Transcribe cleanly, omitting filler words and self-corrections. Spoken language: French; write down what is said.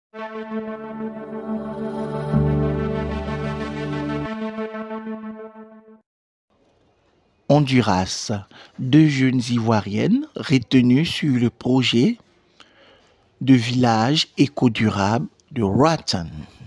Honduras, deux jeunes Ivoiriennes retenues sur le projet de village éco-durable de Raton.